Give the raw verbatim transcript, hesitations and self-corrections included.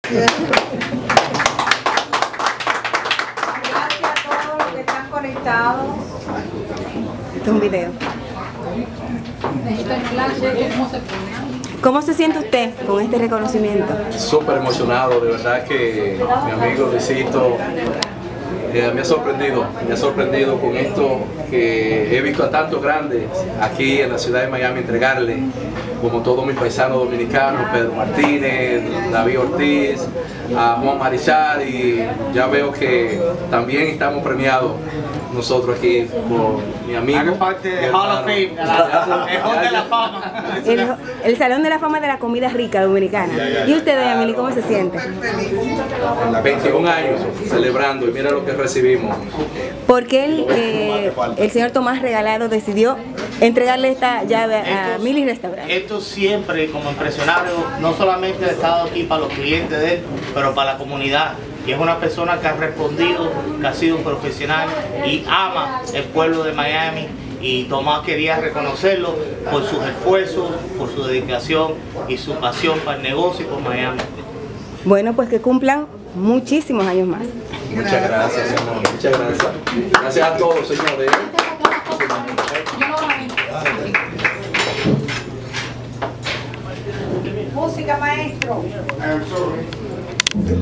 Gracias a todos los que están conectados. Este es un video. ¿Cómo se siente usted con este reconocimiento? Súper emocionado, de verdad que mi amigo Luisito eh, me ha sorprendido, me ha sorprendido con esto que he visto a tantos grandes aquí en la ciudad de Miami entregarle, como todos mis paisanos dominicanos, Pedro Martínez, David Ortiz, a Juan Marichal, y ya veo que también estamos premiados nosotros aquí por mi amigo. Hago parte de Hall of Fame, el Hall de la Fama. El, el Salón de la Fama de la Comida Rica Dominicana. ¿Y usted, doña Mili, cómo se siente? veintiún años celebrando y mira lo que recibimos. ¿Por qué el, eh, el señor Tomás Regalado decidió entregarle esta llave a Mili Restaurante? Esto siempre, como empresario, no solamente ha estado aquí para los clientes de él, pero para la comunidad. Y es una persona que ha respondido, que ha sido un profesional y ama el pueblo de Miami. Y Tomás quería reconocerlo por sus esfuerzos, por su dedicación y su pasión para el negocio y por Miami. Bueno, pues que cumplan muchísimos años más. Muchas gracias, hermano. Muchas gracias. Gracias a todos, señores. Música, maestro.